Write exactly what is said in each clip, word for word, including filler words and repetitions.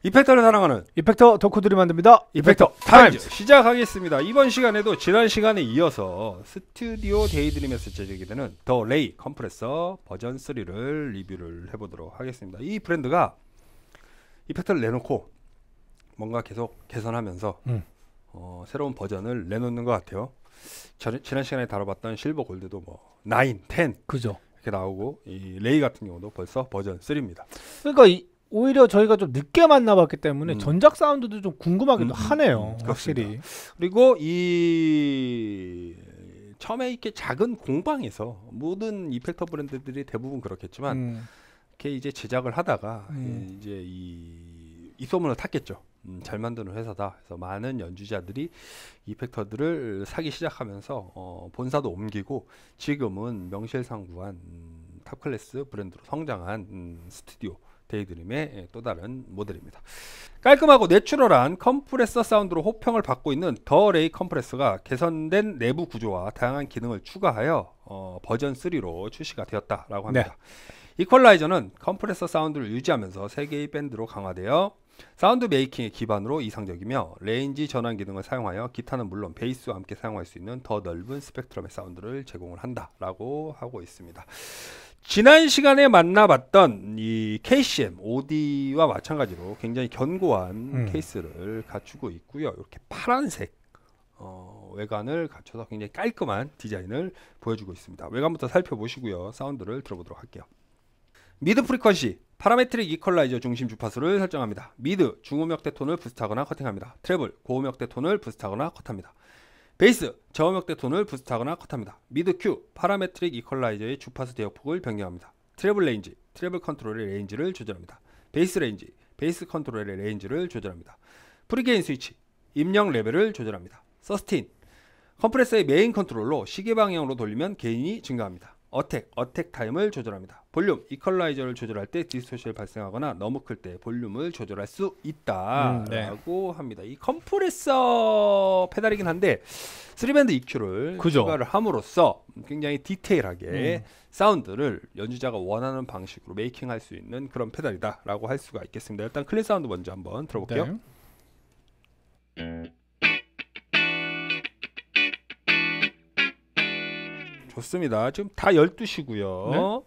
이펙터를 사랑하는 이펙터 덕후들이 만듭니다. 이펙터 타임즈 시작하겠습니다. 이번 시간에도 지난 시간에 이어서 스튜디오 데이드림에서 제작이 되는 더 레이 컴프레서 버전 쓰리를 리뷰를 해보도록 하겠습니다. 이 브랜드가 이펙터를 내놓고 뭔가 계속 개선하면서 음. 어, 새로운 버전을 내놓는 것 같아요. 저, 지난 시간에 다뤄봤던 실버 골드도 뭐 나인, 텐 그죠. 이렇게 나오고 이 레이 같은 경우도 벌써 버전 쓰리입니다. 그러니까 이 오히려 저희가 좀 늦게 만나봤기 때문에 음. 전작 사운드도 좀 궁금하기도 음, 하네요. 음, 확실히. 그리고 이 처음에 이렇게 작은 공방에서 모든 이펙터 브랜드들이 대부분 그렇겠지만 음. 이렇게 이제 제작을 하다가 음. 이제 이, 이 소문을 탔겠죠. 음, 잘 만드는 회사다. 그래서 많은 연주자들이 이펙터들을 사기 시작하면서 어, 본사도 옮기고 지금은 명실상부한 음, 탑클래스 브랜드로 성장한 음, 스튜디오 데이드림의 또 다른 모델입니다. 깔끔하고 내추럴한 컴프레서 사운드로 호평을 받고 있는 더 레이 컴프레서가 개선된 내부 구조와 다양한 기능을 추가하여 어, 버전 쓰리로 출시가 되었다라고 합니다. 네. 이퀄라이저는 컴프레서 사운드를 유지하면서 세 개의 밴드로 강화되어 사운드 메이킹의 기반으로 이상적이며 레인지 전환 기능을 사용하여 기타는 물론 베이스와 함께 사용할 수 있는 더 넓은 스펙트럼의 사운드를 제공을 한다라고 하고 있습니다. 지난 시간에 만나봤던 이 케이씨엠 오디와 마찬가지로 굉장히 견고한 음. 케이스를 갖추고 있고요. 이렇게 파란색 어, 외관을 갖춰서 굉장히 깔끔한 디자인을 보여주고 있습니다. 외관부터 살펴보시고요. 사운드를 들어보도록 할게요. 미드 프리퀀시 파라메트릭 이퀄라이저 중심 주파수를 설정합니다. 미드 중음역대 톤을 부스트하거나 커팅합니다. 트래블 고음역대 톤을 부스트하거나 컷합니다. 베이스 저음역대 톤을 부스트하거나 컷합니다. 미드 Q 파라메트릭 이퀄라이저의 주파수 대역폭을 변경합니다. 트래블 레인지 트래블 컨트롤의 레인지를 조절합니다. 베이스 레인지 베이스 컨트롤의 레인지를 조절합니다. 프리게인 스위치 입력 레벨을 조절합니다. 서스틴 컴프레서의 메인 컨트롤로 시계 방향으로 돌리면 게인이 증가합니다. 어택, 어택 타임을 조절합니다. 볼륨, 이퀄라이저를 조절할 때 디스토션이 발생하거나 너무 클 때 볼륨을 조절할 수 있다 음, 네. 라고 합니다. 이 컴프레서 페달이긴 한데 쓰리 밴드 이큐를 그죠. 추가를 함으로써 굉장히 디테일하게 음. 사운드를 연주자가 원하는 방식으로 메이킹할 수 있는 그런 페달이다 라고 할 수가 있겠습니다. 일단 클린 사운드 먼저 한번 들어볼게요. 네. 좋습니다. 지금 다 열두 시고요. 네?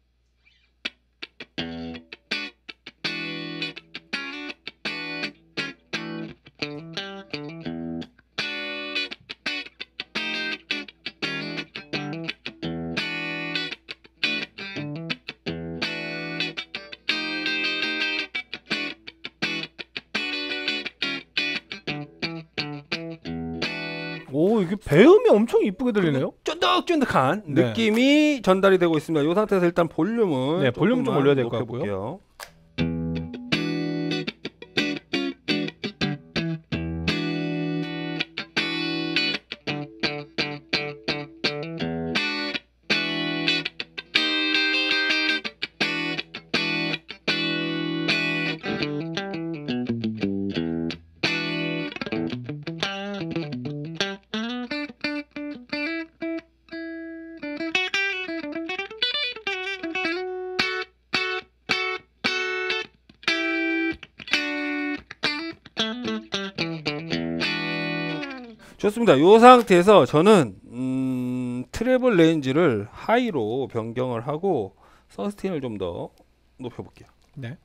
오, 이게 배음이 엄청 이쁘게 들리네요. 쫀득쫀득한 네. 느낌이 전달이 되고 있습니다. 이 상태에서 일단 볼륨은 네, 볼륨 좀 올려야 될 것 같고요. 좋습니다. 이 상태에서 저는 음, 트래블 레인지를 하이로 변경을 하고 서스틴을 좀 더 높여볼게요. 네.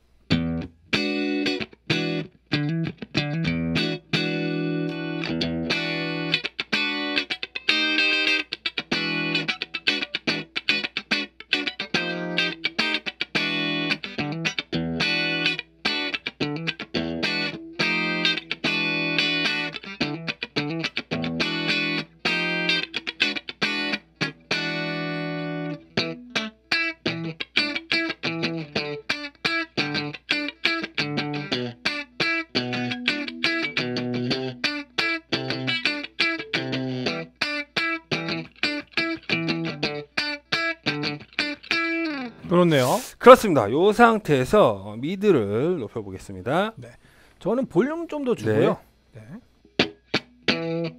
그렇네요. 그렇습니다. 이 상태에서 미드를 높여보겠습니다. 네. 저는 볼륨 좀 더 주고요. 네. 네.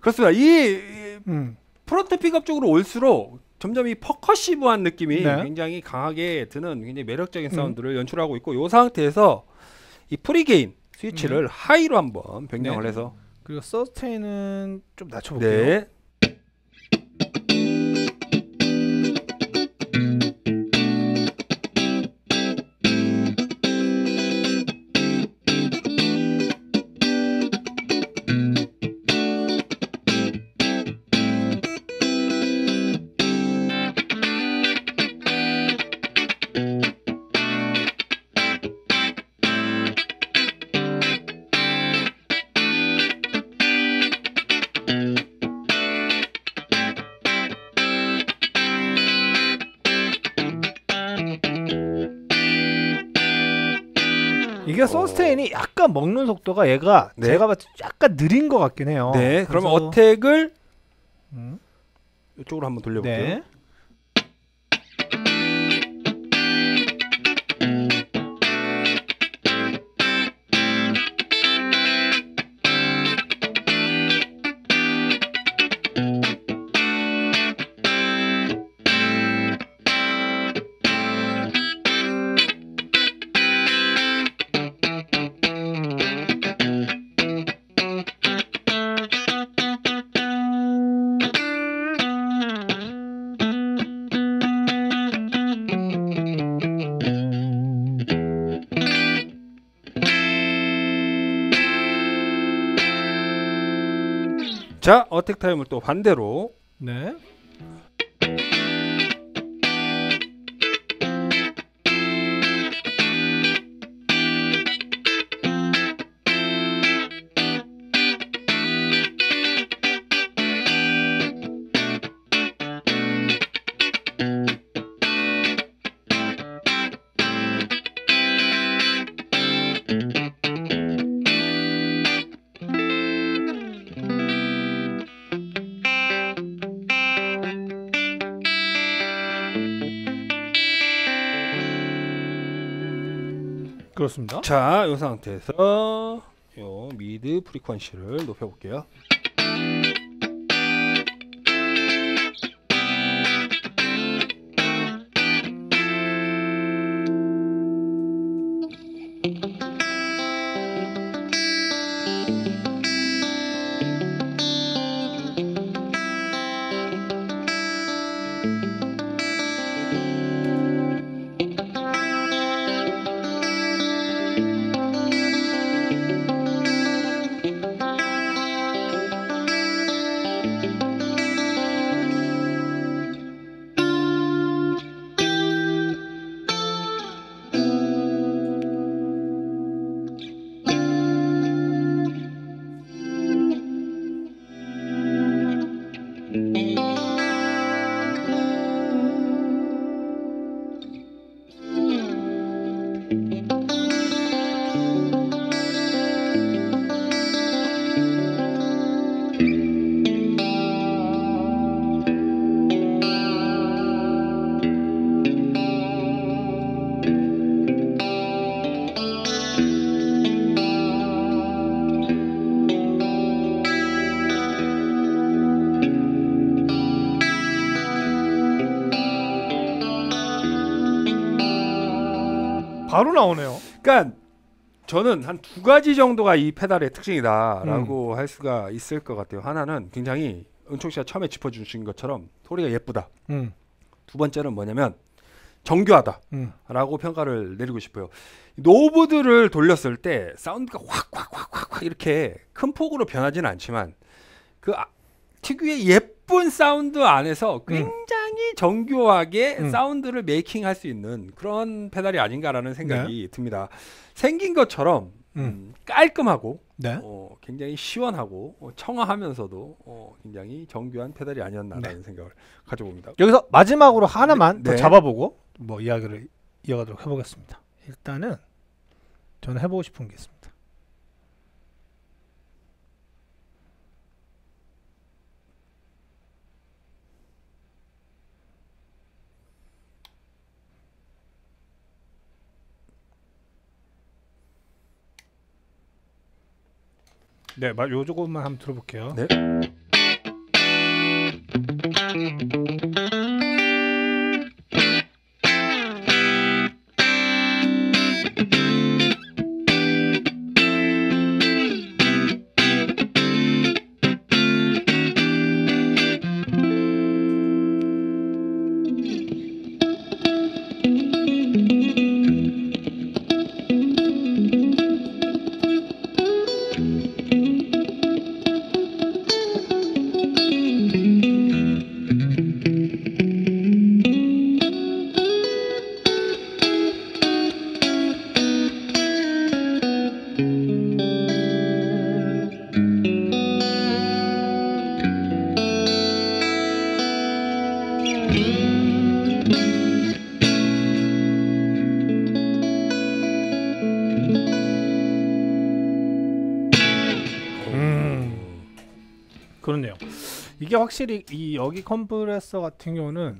그렇습니다. 이 음. 프론트 픽업 쪽으로 올수록 점점 이 퍼커시브한 느낌이 네. 굉장히 강하게 드는 굉장히 매력적인 음. 사운드를 연출하고 있고 이 상태에서 이 프리게인 스위치를 음. 하이로 한번 변경을 네. 해서 그리고 서스테인은 좀 낮춰볼게요. 네. 이게 서스테인이 약간 먹는 속도가 얘가 네. 제가 봤을 때 약간 느린 것 같긴 해요. 네. 그러면 그래서- 어택을 음. 이쪽으로 한번 돌려볼게요. 네. 자, 어택 타임을 또 반대로 네. 그렇습니다. 자, 이 상태에서 요 미드 프리퀀시를 높여볼게요. 바로 나오네요. 그러니까 저는 한 두 가지 정도가 이 페달의 특징이다라고 음. 할 수가 있을 것 같아요. 하나는 굉장히 은총 씨가 처음에 짚어주신 것처럼 소리가 예쁘다. 음. 두 번째는 뭐냐면 정교하다라고 음. 평가를 내리고 싶어요. 노브들을 돌렸을 때 사운드가 확확확확 이렇게 큰 폭으로 변하지는 않지만 그 아, 특유의 예쁜 사운드 안에서 굉장히 정교하게 음. 사운드를 메이킹할 수 있는 그런 페달이 아닌가라는 생각이 듭니다. 생긴 것처럼 음. 음, 깔끔하고 네. 어, 굉장히 시원하고 어, 청아하면서도 어, 굉장히 정교한 페달이 아니었나라는 네. 생각을 가져봅니다. 여기서 마지막으로 하나만 네. 더 잡아보고 뭐 이야기를 이어가도록 해보겠습니다. 일단은 저는 해보고 싶은 게 있습니다. 네, 마- 요 조금만 한번 들어볼게요. 네. 그렇네요. 이게 확실히 이 여기 컴프레서 같은 경우는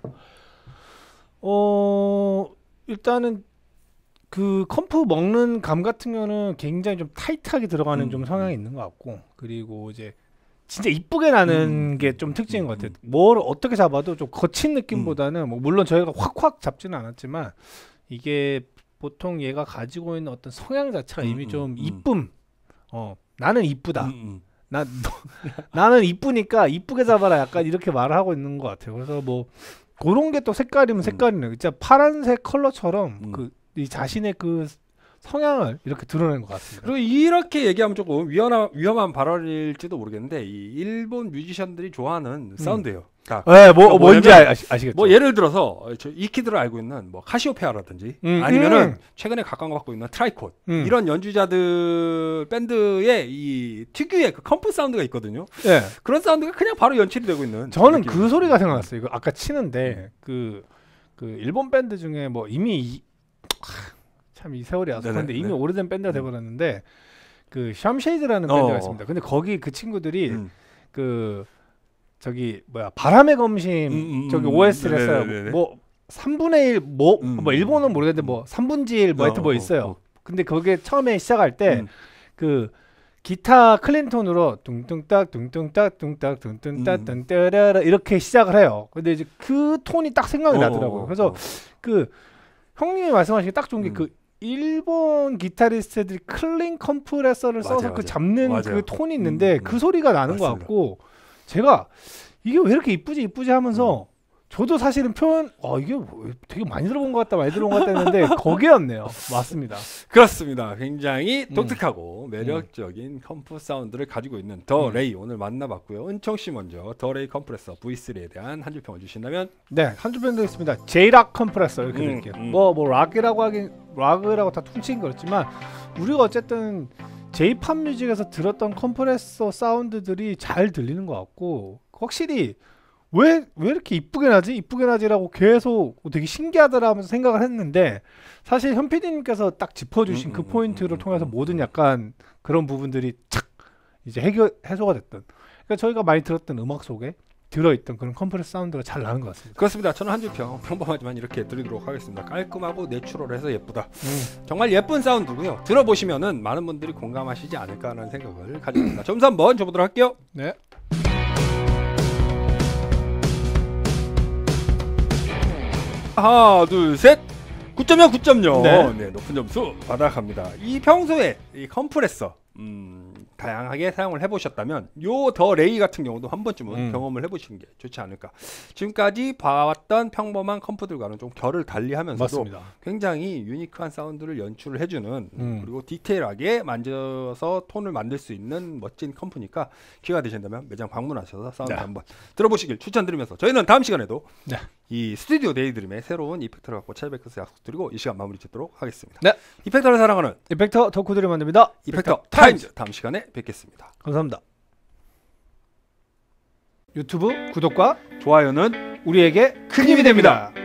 어 일단은 그 컴프 먹는 감 같은 경우는 굉장히 좀 타이트하게 들어가는 음, 좀 성향이 음. 있는 것 같고, 그리고 이제 진짜 이쁘게 나는 음, 게 좀 특징인 음, 것 같아요. 음. 뭘 어떻게 잡아도 좀 거친 느낌보다는 뭐 물론 저희가 확확 잡지는 않았지만 이게 보통 얘가 가지고 있는 어떤 성향 자체가 음, 이미 음, 좀 음. 이쁨. 어 나는 이쁘다. 음, 음. 나 너, 나는 이쁘니까 이쁘게 잡아라, 약간 이렇게 말을 하고 있는 것 같아요. 그래서 뭐 그런 게 또 색깔이면 음. 색깔이네. 진짜 파란색 컬러처럼 음. 그 이 자신의 그 성향을 이렇게 드러낸 것 같습니다. 그리고 이렇게 얘기하면 조금 위험한 위험한 발언일지도 모르겠는데 이 일본 뮤지션들이 좋아하는 사운드예요. 자, 네, 뭐 그러니까 뭔지 뭐냐면 아시, 아시겠죠? 뭐 예를 들어서 저 이키드를 알고 있는 뭐 카시오페아라든지 음, 아니면은 음. 최근에 각광받고 있는 트라이콧 음. 이런 연주자들 밴드의 이 특유의 그 컴프 사운드가 있거든요. 네. 그런 사운드가 그냥 바로 연출이 되고 있는. 저는 느낌이 그 소리가 있어요. 생각났어요. 이거 아까 치는데 그, 그 일본 밴드 중에 뭐 이미 이, 참 이 세월이 와서 네네, 그런데 이미 네. 오래된 밴드가 음. 돼버렸는데 그 샴쉐이드라는 어. 밴드가 있습니다. 근데 거기 그 친구들이 음. 그 저기 뭐야 바람의 검심 음, 음, 저기 음. 오에스티를 했어요. 네네네네. 뭐 삼분의 일 뭐 음, 뭐 일본어는 모르겠는데 음. 뭐 삼분지 일 뭐 어, 하여튼 뭐 어, 있어요. 어. 근데 그게 처음에 시작할 때 음. 그 기타 클린톤으로 둥둥딱 둥둥딱 둥딱 둥둥딱 음. 둥따라라 이렇게 시작을 해요. 근데 이제 그 톤이 딱 생각이 어, 나더라고요. 어, 그래서 어. 그 형님이 말씀하신 게 딱 좋은 게 음. 그 일본 기타리스트들이 클린 컴프레서를 맞아요, 써서 그 맞아요. 잡는 맞아요. 그 톤이 있는데 음, 음. 그 소리가 나는 것 맞습니다. 같고, 제가 이게 왜 이렇게 이쁘지 이쁘지 하면서 저도 사실은 표현 어 이게 뭐 되게 많이 들어본 것 같다 많이 들어본 것 같다 했는데 거기였네요. 맞습니다. 그렇습니다. 굉장히 음. 독특하고 매력적인 컴프 사운드를 가지고 있는 더 음. 레이 오늘 만나봤고요. 은총 씨 먼저 더 레이 컴프레서 브이 쓰리에 대한 한 줄 평을 주신다면. 네, 한 줄 밴드 있습니다. J-락 컴프레서 이렇게 음, 드릴게요. 음. 뭐 뭐 락이라고 하긴 락이라고 다 퉁치긴 그렇지만 우리가 어쨌든 J-팝 뮤직에서 들었던 컴프레서 사운드들이 잘 들리는 것 같고, 확실히 왜 왜 이렇게 이쁘게 나지 이쁘게 나지라고 계속 되게 신기하더라 하면서 생각을 했는데, 사실 현 피디님께서 딱 짚어주신 음, 그 음, 포인트를 음, 통해서 음, 모든 음. 약간 그런 부분들이 착 이제 해결 해소가 됐던, 그러니까 저희가 많이 들었던 음악 속에 들어있던 그런 컴프레서 사운드가 잘 나는 것 같습니다. 그렇습니다. 저는 한 줄 평 평범하지만 이렇게 드리도록 하겠습니다. 깔끔하고 내추럴해서 예쁘다. 음. 정말 예쁜 사운드고요. 들어보시면은 많은 분들이 공감하시지 않을까라는 생각을 가지고 있습니다. 점수 한번 줘보도록 할게요. 네. 하나, 둘, 셋. 구 점 영, 구 점 영. 네. 네, 높은 점수 받아갑니다. 이 평소에 이 컴프레서 음, 다양하게 사용을 해보셨다면 요 더 레이 같은 경우도 한 번쯤은 음. 경험을 해보시는 게 좋지 않을까. 지금까지 봐왔던 평범한 컴프들과는 좀 결을 달리하면서도 맞습니다. 굉장히 유니크한 사운드를 연출을 해주는 음. 그리고 디테일하게 만져서 톤을 만들 수 있는 멋진 컴프니까 기회가 되신다면 매장 방문하셔서 사운드 네. 한번 들어보시길 추천드리면서 저희는 다음 시간에도 네. 이 스튜디오 데이드림의 새로운 이펙터를 갖고 찾아뵙겠서 약속드리고 이 시간 마무리 짓도록 하겠습니다. 네. 이펙터를 사랑하는 이펙터 덕후들이 만듭니다. 이펙터 타임즈 다음 시간에 뵙겠습니다. 감사합니다. 유튜브 구독과 좋아요는 우리에게 큰 힘이 됩니다.